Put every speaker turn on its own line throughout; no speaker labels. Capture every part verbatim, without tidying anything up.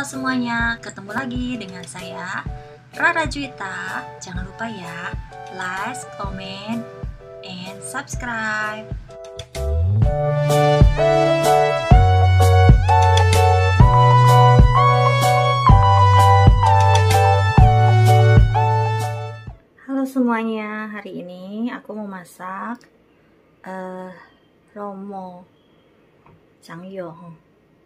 semuanya, ketemu lagi dengan saya Rara Juwita. Jangan lupa ya, like, comment, and subscribe. Halo semuanya, hari ini aku mau masak uh, romo Changyong.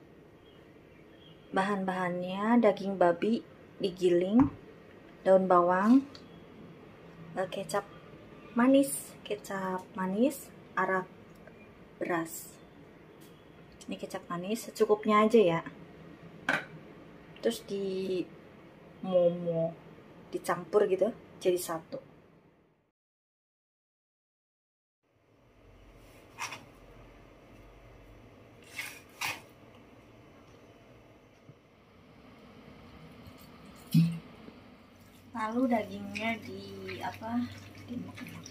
Bahan-bahannya daging babi digiling, daun bawang, kecap manis, kecap manis, arak beras. Ini kecap manis secukupnya aja ya. Terus di momo dicampur gitu jadi satu. Lalu dagingnya di apa? Dimakan.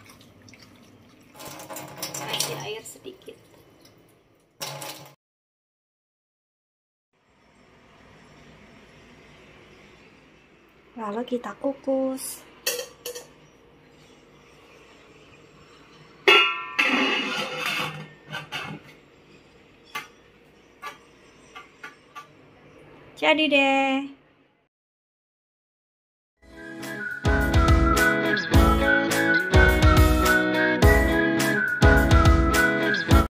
Kasih air sedikit. Lalu kita kukus. Jadi deh.